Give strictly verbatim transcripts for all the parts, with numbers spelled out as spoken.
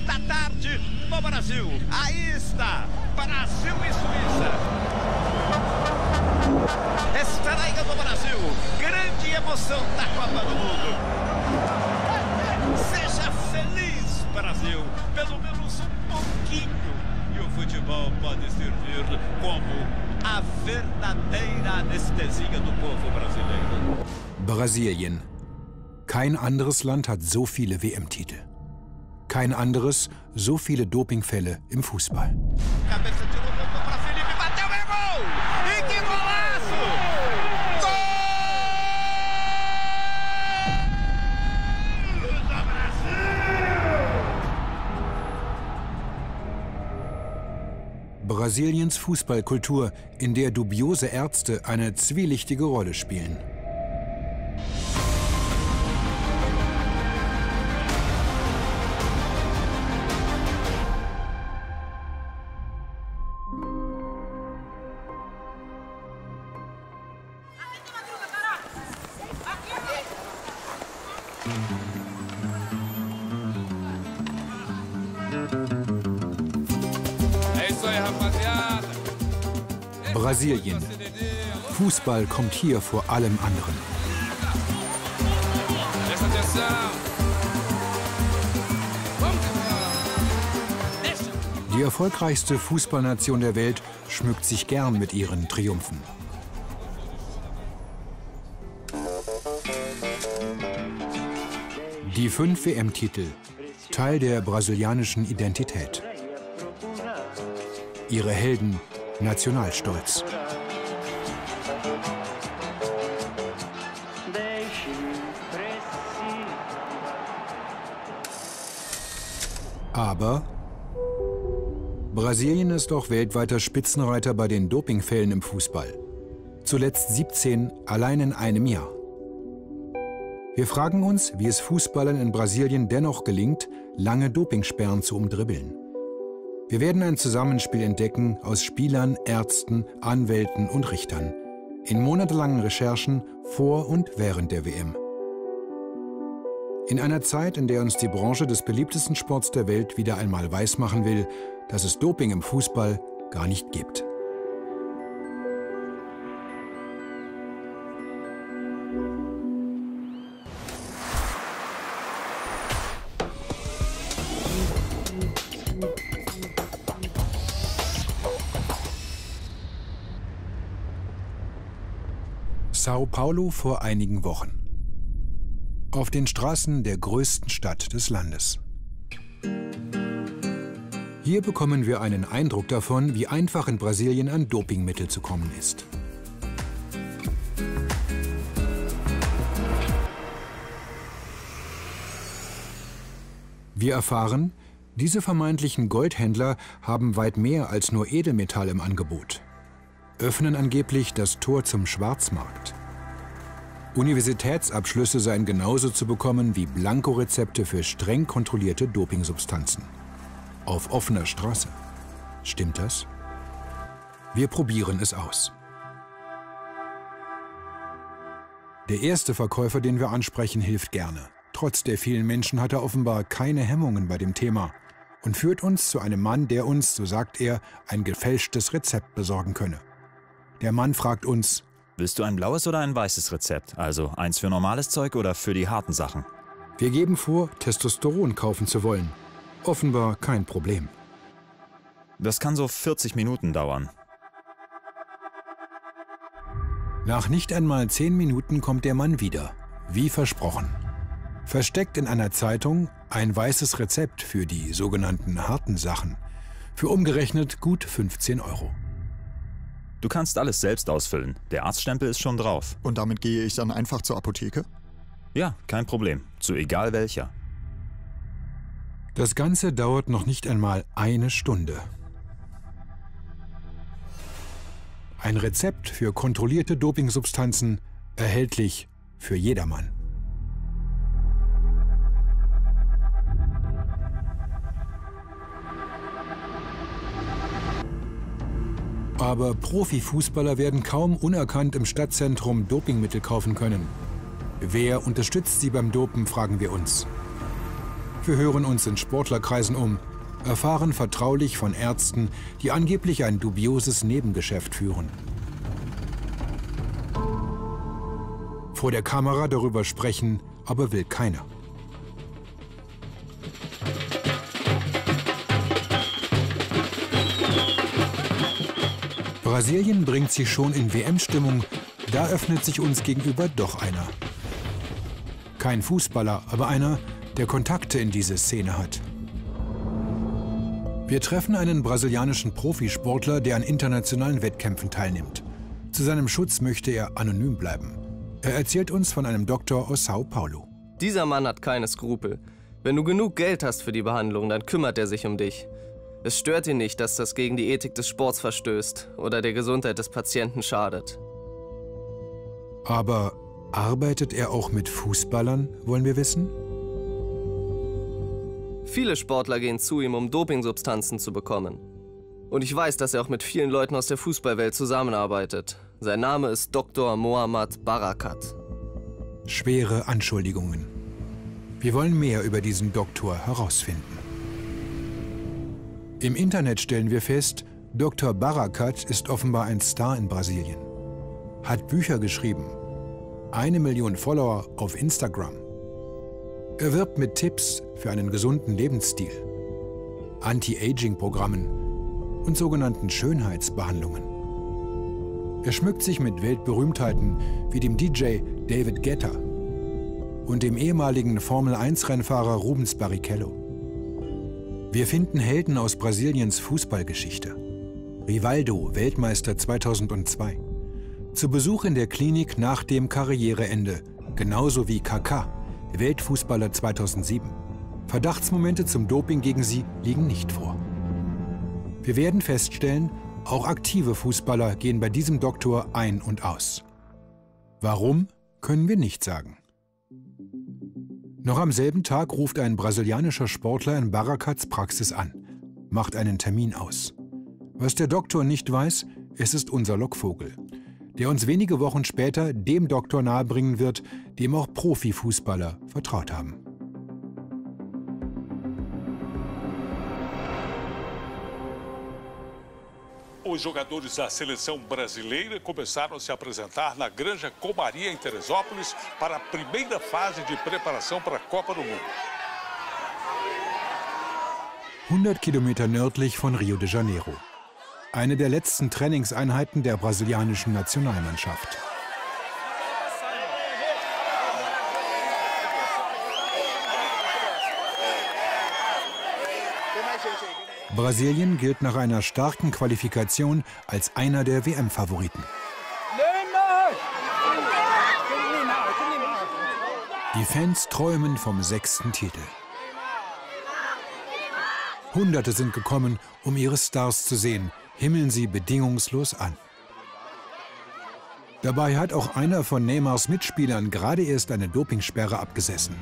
da tarde no Brasil. Aí está, Brasil e Suíça. Estreia do Brasil, grande emoção da Copa do Mundo. Seja feliz, Brasil, pelo menos um pouquinho. E o futebol pode servir como a verdadeira anestesia do povo brasileiro. Brasilien. Kein anderes Land hat so viele W M-Titel. Kein anderes so viele Dopingfälle im Fußball. Brasiliens Fußballkultur, in der dubiose Ärzte eine zwielichtige Rolle spielen. Brasilien. Fußball kommt hier vor allem anderen. Die erfolgreichste Fußballnation der Welt schmückt sich gern mit ihren Triumphen. Die fünf W M-Titel, Teil der brasilianischen Identität. Ihre Helden, Nationalstolz. Aber Brasilien ist auch weltweiter Spitzenreiter bei den Dopingfällen im Fußball. Zuletzt siebzehn allein in einem Jahr. Wir fragen uns, wie es Fußballern in Brasilien dennoch gelingt, lange Dopingsperren zu umdribbeln. Wir werden ein Zusammenspiel entdecken aus Spielern, Ärzten, Anwälten und Richtern. In monatelangen Recherchen vor und während der W M. In einer Zeit, in der uns die Branche des beliebtesten Sports der Welt wieder einmal weismachen will, dass es Doping im Fußball gar nicht gibt. Sao Paulo vor einigen Wochen. Auf den Straßen der größten Stadt des Landes. Hier bekommen wir einen Eindruck davon, wie einfach in Brasilien an Dopingmittel zu kommen ist. Wir erfahren, diese vermeintlichen Goldhändler haben weit mehr als nur Edelmetall im Angebot. Öffnen angeblich das Tor zum Schwarzmarkt. Universitätsabschlüsse seien genauso zu bekommen wie Blankorezepte für streng kontrollierte Dopingsubstanzen. Auf offener Straße. Stimmt das? Wir probieren es aus. Der erste Verkäufer, den wir ansprechen, hilft gerne. Trotz der vielen Menschen hat er offenbar keine Hemmungen bei dem Thema und führt uns zu einem Mann, der uns, so sagt er, ein gefälschtes Rezept besorgen könne. Der Mann fragt uns: Willst du ein blaues oder ein weißes Rezept? Also eins für normales Zeug oder für die harten Sachen? Wir geben vor, Testosteron kaufen zu wollen. Offenbar kein Problem. Das kann so vierzig Minuten dauern. Nach nicht einmal zehn Minuten kommt der Mann wieder, wie versprochen. Versteckt in einer Zeitung ein weißes Rezept für die sogenannten harten Sachen. Für umgerechnet gut fünfzehn Euro. Du kannst alles selbst ausfüllen. Der Arztstempel ist schon drauf. Und damit gehe ich dann einfach zur Apotheke? Ja, kein Problem. Zu egal welcher. Das Ganze dauert noch nicht einmal eine Stunde. Ein Rezept für kontrollierte Dopingsubstanzen, erhältlich für jedermann. Aber Profifußballer werden kaum unerkannt im Stadtzentrum Dopingmittel kaufen können. Wer unterstützt sie beim Dopen, fragen wir uns. Wir hören uns in Sportlerkreisen um, erfahren vertraulich von Ärzten, die angeblich ein dubioses Nebengeschäft führen. Vor der Kamera darüber sprechen, aber will keiner. Brasilien bringt sich schon in W M-Stimmung, da öffnet sich uns gegenüber doch einer. Kein Fußballer, aber einer, der Kontakte in diese Szene hat. Wir treffen einen brasilianischen Profisportler, der an internationalen Wettkämpfen teilnimmt. Zu seinem Schutz möchte er anonym bleiben. Er erzählt uns von einem Doktor aus Sao Paulo. Dieser Mann hat keine Skrupel. Wenn du genug Geld hast für die Behandlung, dann kümmert er sich um dich. Es stört ihn nicht, dass das gegen die Ethik des Sports verstößt oder der Gesundheit des Patienten schadet. Aber arbeitet er auch mit Fußballern, wollen wir wissen? Viele Sportler gehen zu ihm, um Dopingsubstanzen zu bekommen. Und ich weiß, dass er auch mit vielen Leuten aus der Fußballwelt zusammenarbeitet. Sein Name ist Doktor Mohamed Barakat. Schwere Anschuldigungen. Wir wollen mehr über diesen Doktor herausfinden. Im Internet stellen wir fest, Doktor Barakat ist offenbar ein Star in Brasilien. Hat Bücher geschrieben. Eine Million Follower auf Instagram. Er wirbt mit Tipps für einen gesunden Lebensstil, Anti-Aging-Programmen und sogenannten Schönheitsbehandlungen. Er schmückt sich mit Weltberühmtheiten wie dem D J David Guetta und dem ehemaligen Formel eins Rennfahrer Rubens Barrichello. Wir finden Helden aus Brasiliens Fußballgeschichte. Rivaldo, Weltmeister zweitausendzwei. Zu Besuch in der Klinik nach dem Karriereende, genauso wie Kaká, Weltfußballer zweitausendsieben. Verdachtsmomente zum Doping gegen sie liegen nicht vor. Wir werden feststellen, auch aktive Fußballer gehen bei diesem Doktor ein und aus. Warum, können wir nicht sagen. Noch am selben Tag ruft ein brasilianischer Sportler in Barakats Praxis an, macht einen Termin aus. Was der Doktor nicht weiß, es ist unser Lockvogel, der uns wenige Wochen später dem Doktor nahebringen wird, dem auch Profifußballer vertraut haben. Os jogadores da seleção brasileira começaram a se apresentar na Granja Comaria, em Teresópolis, para a primeira fase de preparação para a Copa do Mundo. hundert Kilometer nördlich von Rio de Janeiro. Eine der letzten Trainingseinheiten der brasilianischen Nationalmannschaft. Brasilien gilt nach einer starken Qualifikation als einer der W M-Favoriten. Die Fans träumen vom sechsten Titel. Hunderte sind gekommen, um ihre Stars zu sehen, himmeln sie bedingungslos an. Dabei hat auch einer von Neymars Mitspielern gerade erst eine Dopingsperre abgesessen.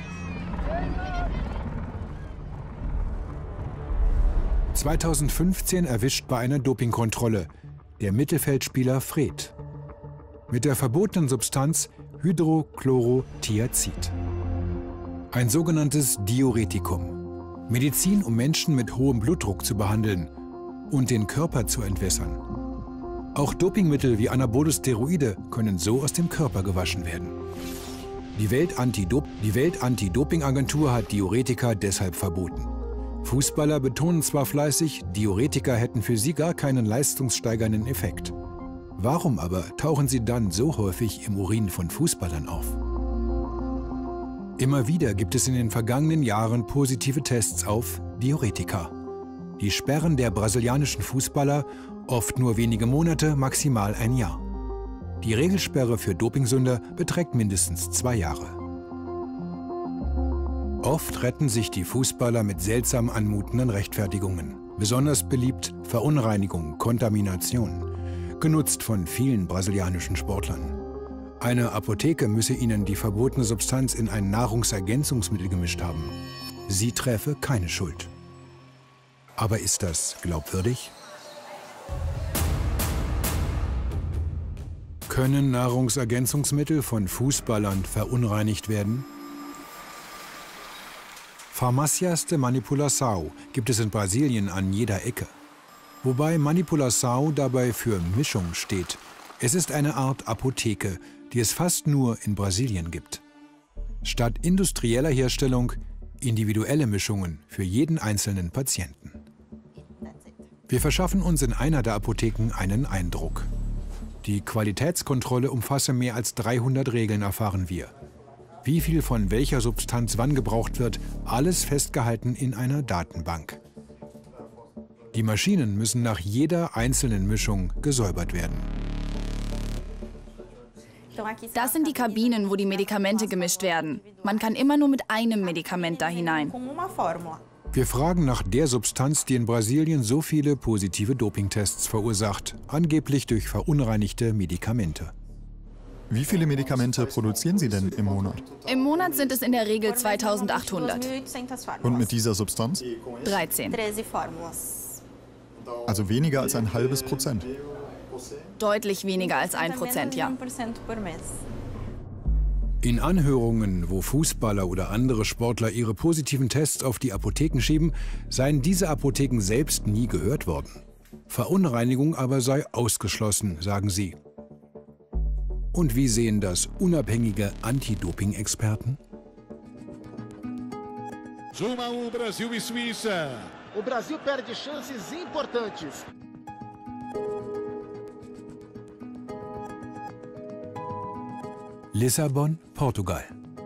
zweitausendfünfzehn erwischt bei einer Dopingkontrolle der Mittelfeldspieler Fred mit der verbotenen Substanz Hydrochlorothiazid. Ein sogenanntes Diuretikum. Medizin, um Menschen mit hohem Blutdruck zu behandeln und den Körper zu entwässern. Auch Dopingmittel wie anabole Steroide können so aus dem Körper gewaschen werden. Die Welt-Anti-Doping-Agentur hat Diuretika deshalb verboten. Fußballer betonen zwar fleißig, Diuretika hätten für sie gar keinen leistungssteigernden Effekt. Warum aber tauchen sie dann so häufig im Urin von Fußballern auf? Immer wieder gibt es in den vergangenen Jahren positive Tests auf Diuretika. Die sperren der brasilianischen Fußballer oft nur wenige Monate, maximal ein Jahr. Die Regelsperre für Dopingsünder beträgt mindestens zwei Jahre. Oft retten sich die Fußballer mit seltsam anmutenden Rechtfertigungen. Besonders beliebt Verunreinigung, Kontamination, genutzt von vielen brasilianischen Sportlern. Eine Apotheke müsse ihnen die verbotene Substanz in ein Nahrungsergänzungsmittel gemischt haben. Sie träfe keine Schuld. Aber ist das glaubwürdig? Können Nahrungsergänzungsmittel von Fußballern verunreinigt werden? Farmácias de Manipulação gibt es in Brasilien an jeder Ecke. Wobei Manipulação dabei für Mischung steht. Es ist eine Art Apotheke, die es fast nur in Brasilien gibt. Statt industrieller Herstellung individuelle Mischungen für jeden einzelnen Patienten. Wir verschaffen uns in einer der Apotheken einen Eindruck. Die Qualitätskontrolle umfasse mehr als dreihundert Regeln, erfahren wir. Wie viel von welcher Substanz wann gebraucht wird, alles festgehalten in einer Datenbank. Die Maschinen müssen nach jeder einzelnen Mischung gesäubert werden. Das sind die Kabinen, wo die Medikamente gemischt werden. Man kann immer nur mit einem Medikament da hinein. Wir fragen nach der Substanz, die in Brasilien so viele positive Dopingtests verursacht, angeblich durch verunreinigte Medikamente. Wie viele Medikamente produzieren Sie denn im Monat? Im Monat sind es in der Regel zweitausendachthundert. Und mit dieser Substanz? dreizehn. Also weniger als ein halbes Prozent. Deutlich weniger als ein Prozent, ja. In Anhörungen, wo Fußballer oder andere Sportler ihre positiven Tests auf die Apotheken schieben, seien diese Apotheken selbst nie gehört worden. Verunreinigung aber sei ausgeschlossen, sagen sie. Und wie sehen das unabhängige Anti-Doping-Experten? um a um, Brasil e Suíça. O Brasil perde chances importantes. Lissabon, Portugal.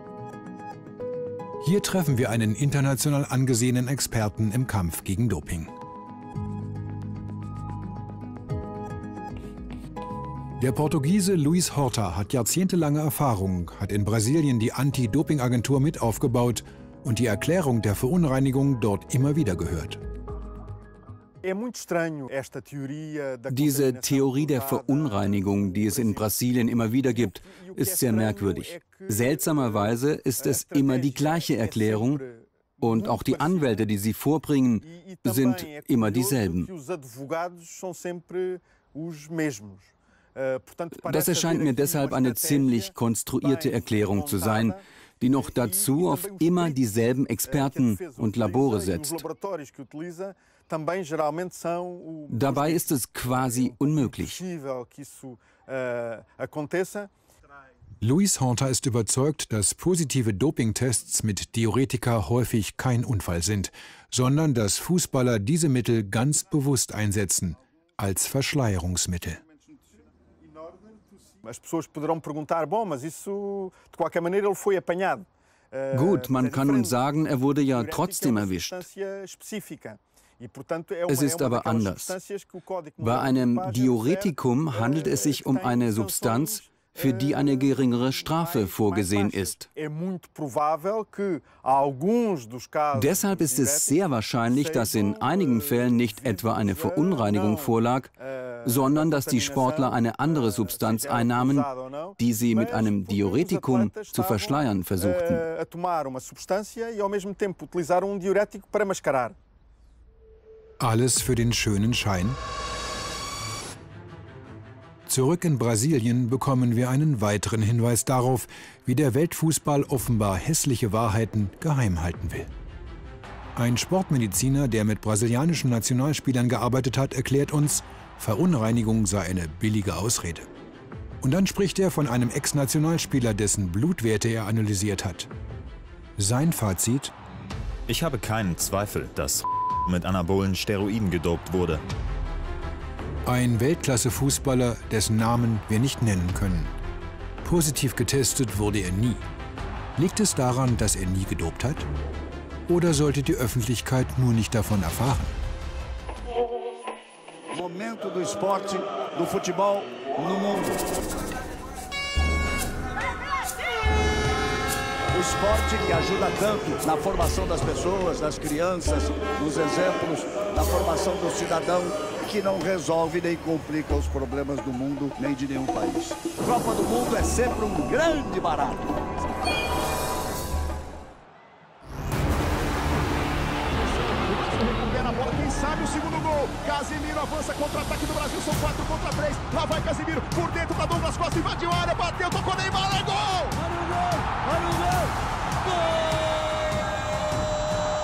Hier treffen wir einen international angesehenen Experten im Kampf gegen Doping. Der Portugiese Luis Horta hat jahrzehntelange Erfahrung, hat in Brasilien die Anti-Doping-Agentur mit aufgebaut und die Erklärung der Verunreinigung dort immer wieder gehört. Diese Theorie der Verunreinigung, die es in Brasilien immer wieder gibt, ist sehr merkwürdig. Seltsamerweise ist es immer die gleiche Erklärung und auch die Anwälte, die sie vorbringen, sind immer dieselben. Das erscheint mir deshalb eine ziemlich konstruierte Erklärung zu sein, die noch dazu auf immer dieselben Experten und Labore setzt. Dabei ist es quasi unmöglich. Luis Horta ist überzeugt, dass positive Dopingtests mit Diuretika häufig kein Unfall sind, sondern dass Fußballer diese Mittel ganz bewusst einsetzen, als Verschleierungsmittel. Gut, man kann nun sagen, er wurde ja trotzdem erwischt. Es ist aber anders. Bei einem Diuretikum handelt es sich um eine Substanz, für die eine geringere Strafe vorgesehen ist. Deshalb ist es sehr wahrscheinlich, dass in einigen Fällen nicht etwa eine Verunreinigung vorlag, sondern dass die Sportler eine andere Substanz einnahmen, die sie mit einem Diuretikum zu verschleiern versuchten. Alles für den schönen Schein? Zurück in Brasilien bekommen wir einen weiteren Hinweis darauf, wie der Weltfußball offenbar hässliche Wahrheiten geheim halten will. Ein Sportmediziner, der mit brasilianischen Nationalspielern gearbeitet hat, erklärt uns, Verunreinigung sei eine billige Ausrede. Und dann spricht er von einem Ex-Nationalspieler, dessen Blutwerte er analysiert hat. Sein Fazit? Ich habe keinen Zweifel, dass mit anabolen Steroiden gedopt wurde. Ein Weltklasse-Fußballer, dessen Namen wir nicht nennen können. Positiv getestet wurde er nie. Liegt es daran, dass er nie gedopt hat? Oder sollte die Öffentlichkeit nur nicht davon erfahren? Momento do esporte, do futebol no mundo. O esporte que ajuda tanto na formação das pessoas, das crianças, nos exemplos, na formação do cidadão, que não resolve nem complica os problemas do mundo, nem de nenhum país. Copa do Mundo é sempre um grande barato. Recupera a bola, quem sabe o segundo gol. Casimiro avança, contra-ataque do Brasil, são quatro contra três. Lá vai Casimiro, por dentro da Douglas Costa, invadiu a área, bateu, tocou Neymar, é gol! Olha o gol, olha o gol, gol!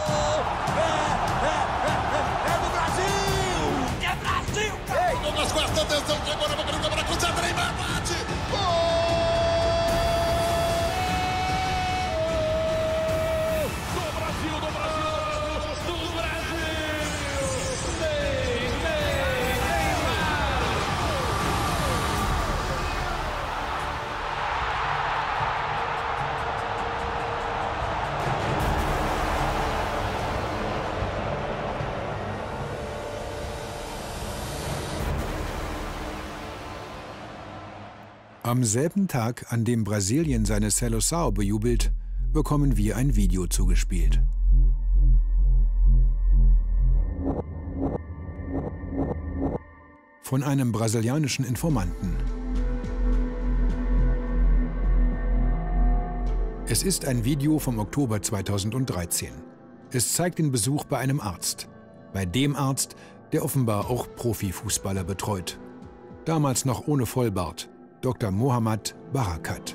Am selben Tag, an dem Brasilien seine Seleção bejubelt, bekommen wir ein Video zugespielt. Von einem brasilianischen Informanten. Es ist ein Video vom Oktober zweitausenddreizehn. Es zeigt den Besuch bei einem Arzt. Bei dem Arzt, der offenbar auch Profifußballer betreut. Damals noch ohne Vollbart, Doktor Mohamed Barakat.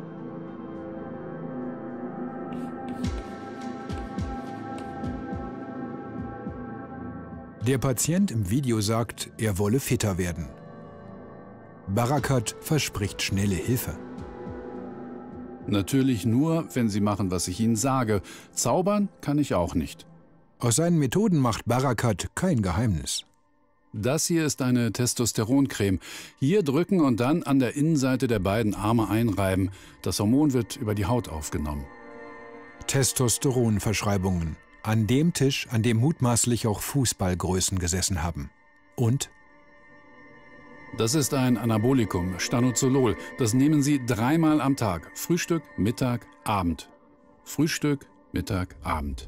Der Patient im Video sagt, er wolle fitter werden. Barakat verspricht schnelle Hilfe. Natürlich nur, wenn Sie machen, was ich Ihnen sage. Zaubern kann ich auch nicht. Aus seinen Methoden macht Barakat kein Geheimnis. Das hier ist eine Testosteroncreme. Hier drücken und dann an der Innenseite der beiden Arme einreiben. Das Hormon wird über die Haut aufgenommen. Testosteronverschreibungen. An dem Tisch, an dem mutmaßlich auch Fußballgrößen gesessen haben. Und? Das ist ein Anabolikum, Stanozolol. Das nehmen Sie dreimal am Tag. Frühstück, Mittag, Abend. Frühstück, Mittag, Abend.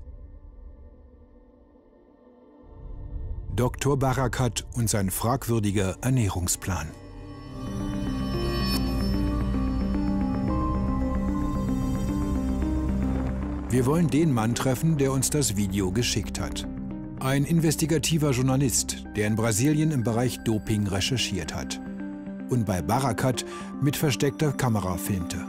Doktor Barakat und sein fragwürdiger Ernährungsplan. Wir wollen den Mann treffen, der uns das Video geschickt hat. Ein investigativer Journalist, der in Brasilien im Bereich Doping recherchiert hat. Und bei Barakat mit versteckter Kamera filmte.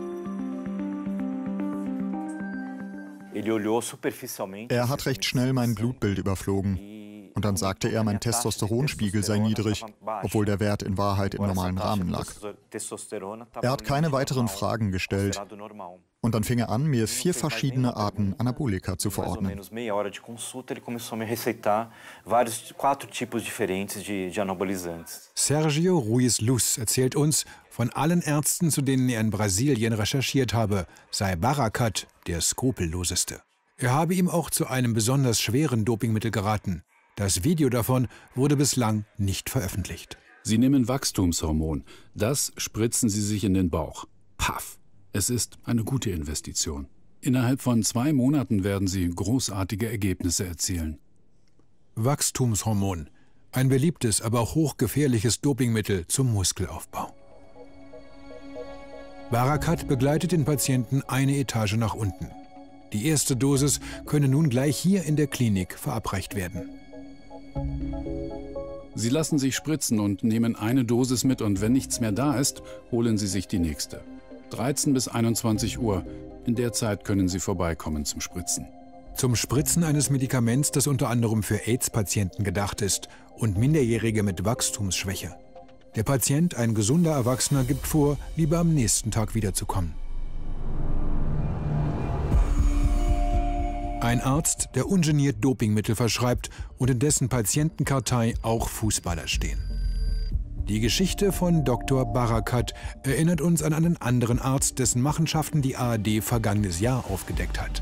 Er hat recht schnell mein Blutbild überflogen. Und dann sagte er, mein Testosteronspiegel sei niedrig, obwohl der Wert in Wahrheit im normalen Rahmen lag. Er hat keine weiteren Fragen gestellt. Und dann fing er an, mir vier verschiedene Arten Anabolika zu verordnen. Sergio Ruiz Luz erzählt uns, von allen Ärzten, zu denen er in Brasilien recherchiert habe, sei Barakat der skrupelloseste. Er habe ihm auch zu einem besonders schweren Dopingmittel geraten. Das Video davon wurde bislang nicht veröffentlicht. Sie nehmen Wachstumshormon. Das spritzen Sie sich in den Bauch. Paff! Es ist eine gute Investition. Innerhalb von zwei Monaten werden Sie großartige Ergebnisse erzielen. Wachstumshormon. Ein beliebtes, aber auch hochgefährliches Dopingmittel zum Muskelaufbau. Barakat begleitet den Patienten eine Etage nach unten. Die erste Dosis könne nun gleich hier in der Klinik verabreicht werden. Sie lassen sich spritzen und nehmen eine Dosis mit und wenn nichts mehr da ist, holen Sie sich die nächste. dreizehn bis einundzwanzig Uhr. In der Zeit können Sie vorbeikommen zum Spritzen. Zum Spritzen eines Medikaments, das unter anderem für AIDS-Patienten gedacht ist und Minderjährige mit Wachstumsschwäche. Der Patient, ein gesunder Erwachsener, gibt vor, lieber am nächsten Tag wiederzukommen. Ein Arzt, der ungeniert Dopingmittel verschreibt und in dessen Patientenkartei auch Fußballer stehen. Die Geschichte von Doktor Barakat erinnert uns an einen anderen Arzt, dessen Machenschaften die A R D vergangenes Jahr aufgedeckt hat.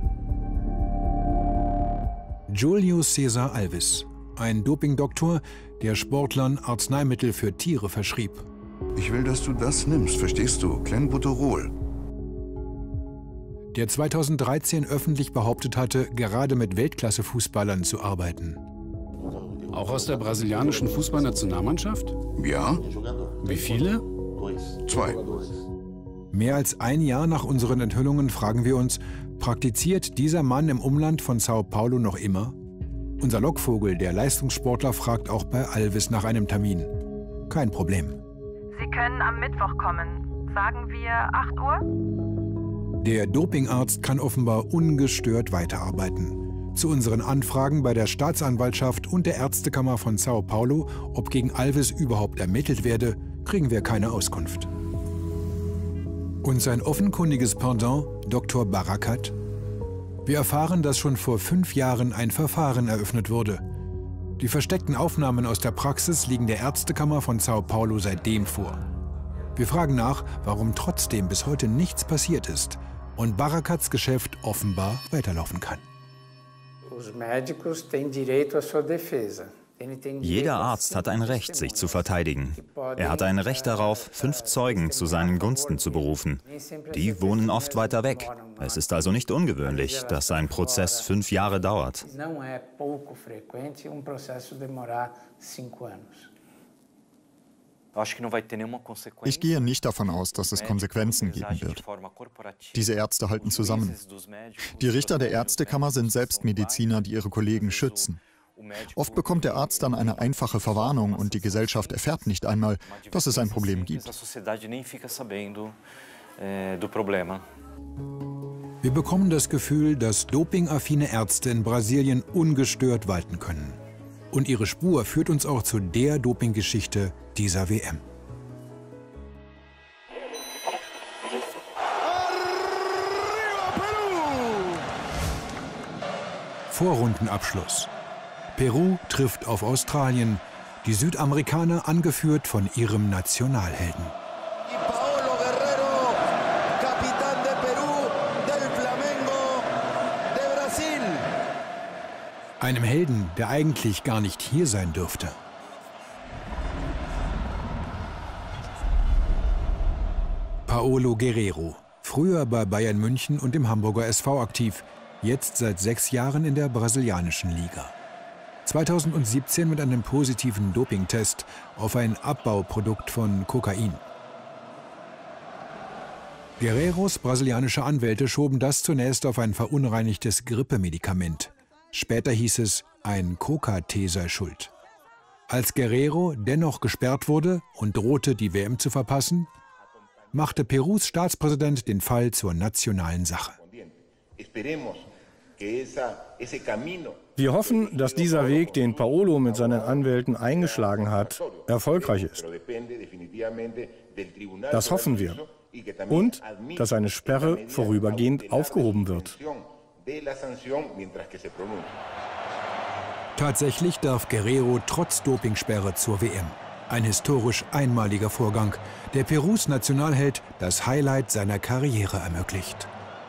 Júlio César Alves, ein Dopingdoktor, der Sportlern Arzneimittel für Tiere verschrieb. Ich will, dass du das nimmst, verstehst du? Clenbuterol. Der zweitausenddreizehn öffentlich behauptet hatte, gerade mit Weltklasse-Fußballern zu arbeiten. Auch aus der brasilianischen Fußballnationalmannschaft? Ja. Wie viele? Zwei. Mehr als ein Jahr nach unseren Enthüllungen fragen wir uns, praktiziert dieser Mann im Umland von Sao Paulo noch immer? Unser Lockvogel, der Leistungssportler, fragt auch bei Alves nach einem Termin. Kein Problem. Sie können am Mittwoch kommen. Sagen wir acht Uhr? Der Dopingarzt kann offenbar ungestört weiterarbeiten. Zu unseren Anfragen bei der Staatsanwaltschaft und der Ärztekammer von Sao Paulo, ob gegen Alves überhaupt ermittelt werde, kriegen wir keine Auskunft. Und sein offenkundiges Pendant, Doktor Barakat? Wir erfahren, dass schon vor fünf Jahren ein Verfahren eröffnet wurde. Die versteckten Aufnahmen aus der Praxis liegen der Ärztekammer von Sao Paulo seitdem vor. Wir fragen nach, warum trotzdem bis heute nichts passiert ist und Barakats Geschäft offenbar weiterlaufen kann. Jeder Arzt hat ein Recht, sich zu verteidigen. Er hat ein Recht darauf, fünf Zeugen zu seinen Gunsten zu berufen. Die wohnen oft weiter weg. Es ist also nicht ungewöhnlich, dass ein Prozess fünf Jahre dauert. Ich gehe nicht davon aus, dass es Konsequenzen geben wird. Diese Ärzte halten zusammen. Die Richter der Ärztekammer sind selbst Mediziner, die ihre Kollegen schützen. Oft bekommt der Arzt dann eine einfache Verwarnung und die Gesellschaft erfährt nicht einmal, dass es ein Problem gibt. Wir bekommen das Gefühl, dass dopingaffine Ärzte in Brasilien ungestört walten können. Und ihre Spur führt uns auch zu der Dopinggeschichte dieser W M. Vorrundenabschluss. Peru trifft auf Australien, die Südamerikaner angeführt von ihrem Nationalhelden. Paolo Guerrero, Capitán de Perú, del Flamengo, de Brasil. Einem Helden, der eigentlich gar nicht hier sein dürfte. Paolo Guerrero, früher bei Bayern München und dem Hamburger S V aktiv, jetzt seit sechs Jahren in der brasilianischen Liga. zweitausendsiebzehn mit einem positiven Dopingtest auf ein Abbauprodukt von Kokain. Guerreros brasilianische Anwälte schoben das zunächst auf ein verunreinigtes Grippemedikament. Später hieß es, ein Coca-Tee sei schuld. Als Guerrero dennoch gesperrt wurde und drohte, die W M zu verpassen, machte Perus Staatspräsident den Fall zur nationalen Sache. Wir hoffen, dass dieser Weg, den Paolo mit seinen Anwälten eingeschlagen hat, erfolgreich ist. Das hoffen wir. Und dass eine Sperre vorübergehend aufgehoben wird. Tatsächlich darf Guerrero trotz Dopingsperre zur W M. Ein historisch einmaliger Vorgang, der Perus Nationalheld das Highlight seiner Karriere ermöglicht.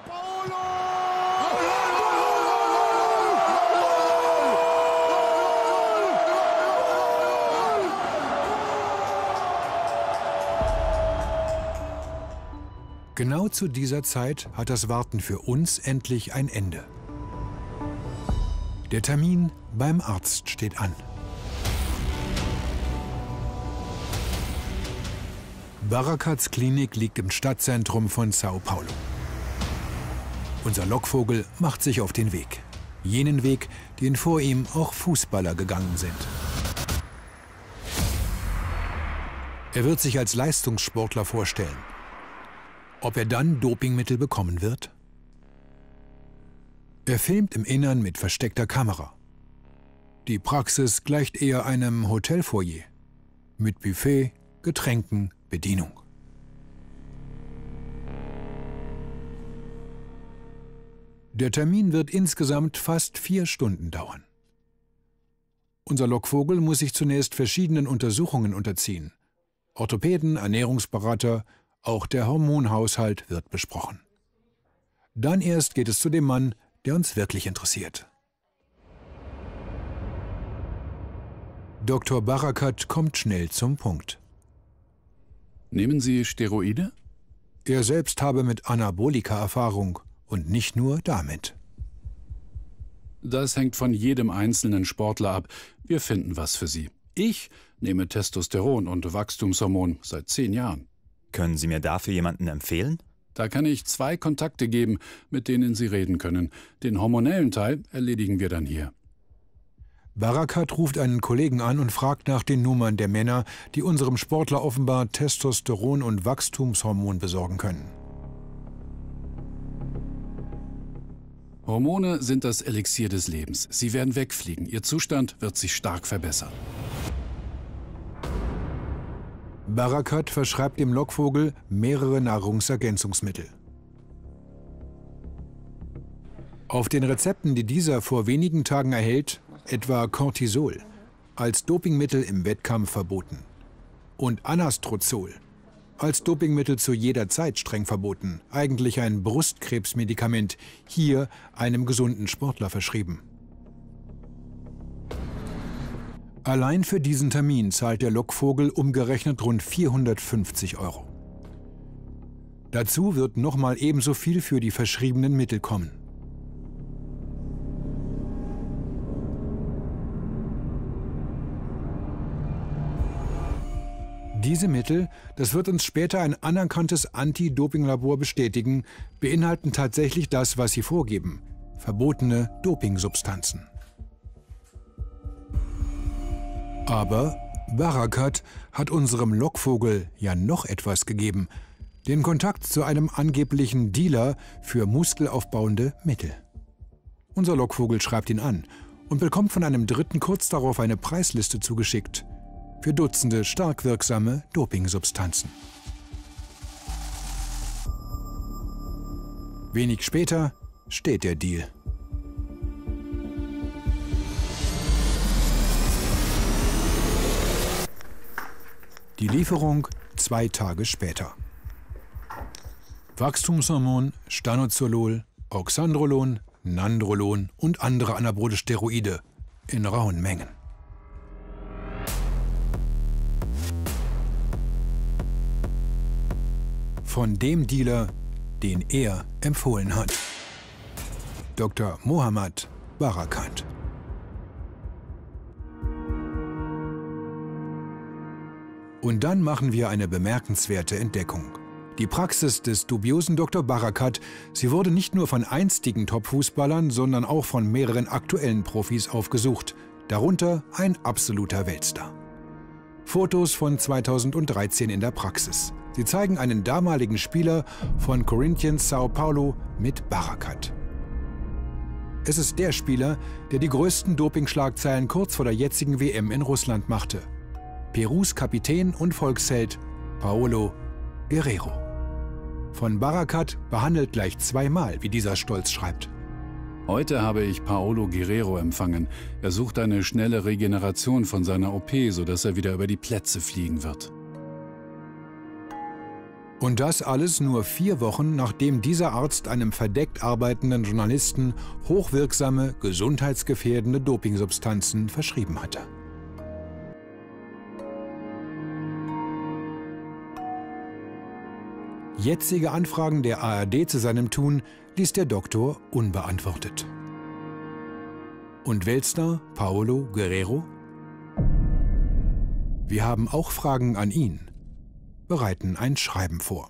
Genau zu dieser Zeit hat das Warten für uns endlich ein Ende. Der Termin beim Arzt steht an. Baracats Klinik liegt im Stadtzentrum von Sao Paulo. Unser Lockvogel macht sich auf den Weg. Jenen Weg, den vor ihm auch Fußballer gegangen sind. Er wird sich als Leistungssportler vorstellen. Ob er dann Dopingmittel bekommen wird? Er filmt im Innern mit versteckter Kamera. Die Praxis gleicht eher einem Hotelfoyer. Mit Buffet, Getränken, Bedienung. Der Termin wird insgesamt fast vier Stunden dauern. Unser Lockvogel muss sich zunächst verschiedenen Untersuchungen unterziehen. Orthopäden, Ernährungsberater, auch der Hormonhaushalt wird besprochen. Dann erst geht es zu dem Mann, der uns wirklich interessiert. Doktor Barakat kommt schnell zum Punkt. Nehmen Sie Steroide? Er selbst habe mit Anabolika Erfahrung und nicht nur damit. Das hängt von jedem einzelnen Sportler ab. Wir finden was für Sie. Ich nehme Testosteron und Wachstumshormon seit zehn Jahren. Können Sie mir dafür jemanden empfehlen? Da kann ich zwei Kontakte geben, mit denen Sie reden können. Den hormonellen Teil erledigen wir dann hier. Barakat ruft einen Kollegen an und fragt nach den Nummern der Männer, die unserem Sportler offenbar Testosteron und Wachstumshormon besorgen können. Hormone sind das Elixier des Lebens. Sie werden wegfliegen. Ihr Zustand wird sich stark verbessern. Barakat verschreibt dem Lockvogel mehrere Nahrungsergänzungsmittel. Auf den Rezepten, die dieser vor wenigen Tagen erhält, etwa Cortisol, als Dopingmittel im Wettkampf verboten, und Anastrozol, als Dopingmittel zu jeder Zeit streng verboten, eigentlich ein Brustkrebsmedikament, hier einem gesunden Sportler verschrieben. Allein für diesen Termin zahlt der Lockvogel umgerechnet rund vierhundertfünfzig Euro. Dazu wird nochmal ebenso viel für die verschriebenen Mittel kommen. Diese Mittel, das wird uns später ein anerkanntes Anti-Doping-Labor bestätigen, beinhalten tatsächlich das, was sie vorgeben: verbotene Dopingsubstanzen. Aber Barakat hat unserem Lockvogel ja noch etwas gegeben: den Kontakt zu einem angeblichen Dealer für muskelaufbauende Mittel. Unser Lockvogel schreibt ihn an und bekommt von einem Dritten kurz darauf eine Preisliste zugeschickt für Dutzende stark wirksame Dopingsubstanzen. Wenig später steht der Deal. Die Lieferung zwei Tage später. Wachstumshormon, Stanozolol, Oxandrolon, Nandrolon und andere anabole Steroide in rauen Mengen. Von dem Dealer, den er empfohlen hat: Doktor Mohammad Barakat. Und dann machen wir eine bemerkenswerte Entdeckung. Die Praxis des dubiosen Doktor Barakat, sie wurde nicht nur von einstigen Top-Fußballern, sondern auch von mehreren aktuellen Profis aufgesucht, darunter ein absoluter Weltstar. Fotos von zweitausenddreizehn in der Praxis. Sie zeigen einen damaligen Spieler von Corinthians Sao Paulo mit Barakat. Es ist der Spieler, der die größten Dopingschlagzeilen kurz vor der jetzigen W M in Russland machte: Perus Kapitän und Volksheld Paolo Guerrero. Von Barakat behandelt gleich zweimal, wie dieser stolz schreibt. Heute habe ich Paolo Guerrero empfangen. Er sucht eine schnelle Regeneration von seiner O P, sodass er wieder über die Plätze fliegen wird. Und das alles nur vier Wochen, nachdem dieser Arzt einem verdeckt arbeitenden Journalisten hochwirksame, gesundheitsgefährdende Dopingsubstanzen verschrieben hatte. Jetzige Anfragen der A R D zu seinem Tun ließ der Doktor unbeantwortet. Und Weltstar Paolo Guerrero? Wir haben auch Fragen an ihn, bereiten ein Schreiben vor.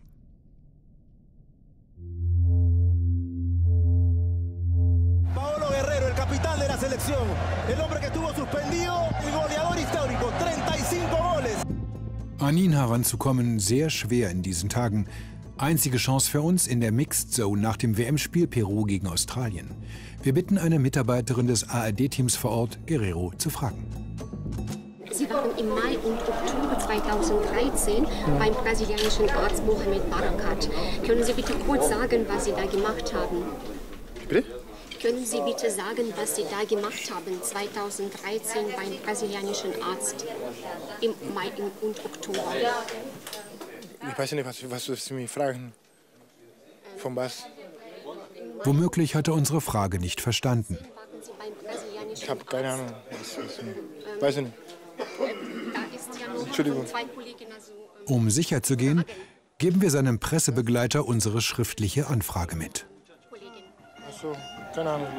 Paolo Guerrero, el capitán de la selección, el hombre que estuvo suspendido, el goleador histórico, dreiunddreißig goles. An ihn heranzukommen, sehr schwer in diesen Tagen. Einzige Chance für uns in der Mixed Zone nach dem W M-Spiel Peru gegen Australien. Wir bitten eine Mitarbeiterin des A R D-Teams vor Ort, Guerrero, zu fragen. Sie waren im Mai und Oktober zweitausenddreizehn beim brasilianischen Arzt Mohammad Barakat. Können Sie bitte kurz sagen, was Sie da gemacht haben? Bitte? Können Sie bitte sagen, was Sie da gemacht haben zweitausenddreizehn beim brasilianischen Arzt im Mai und Oktober? Ich weiß nicht, was, was Sie mich fragen. Von was? Womöglich hat er unsere Frage nicht verstanden. Ich habe keine Ahnung. Ich weiß nicht. Entschuldigung. Um sicher zu gehen, geben wir seinem Pressebegleiter unsere schriftliche Anfrage mit. Ach so, keine Ahnung.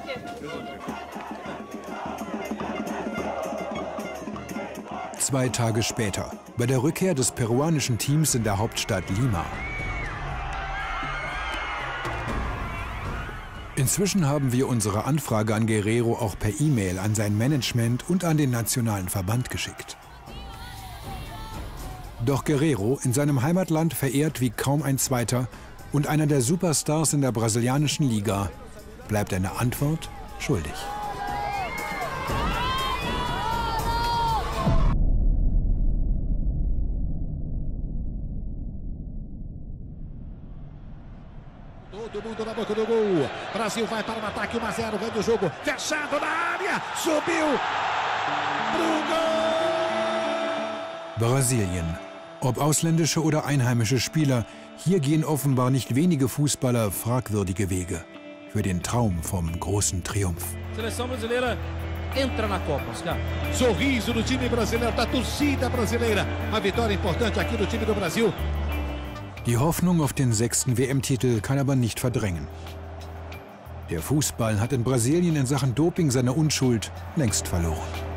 Zwei Tage später, bei der Rückkehr des peruanischen Teams in der Hauptstadt Lima. Inzwischen haben wir unsere Anfrage an Guerrero auch per E-Mail an sein Management und an den nationalen Verband geschickt. Doch Guerrero, in seinem Heimatland verehrt wie kaum ein zweiter und einer der Superstars in der brasilianischen Liga, bleibt eine Antwort schuldig. Todo mundo na boca do gol. Brasil vai para o ataque, um a zero, ganha o jogo. Fechado na área, subiu pro Gol. Brasilien. Ob ausländische oder einheimische Spieler, hier gehen offenbar nicht wenige Fußballer fragwürdige Wege für den Traum vom großen Triumph. Seleção brasileira entra na Copa, Oscar. Sorriso do time brasileiro, da torcida brasileira. Uma vitória importante aqui do time do Brasil. Die Hoffnung auf den sechsten W M-Titel kann aber nicht verdrängen. Der Fußball hat in Brasilien in Sachen Doping seine Unschuld längst verloren.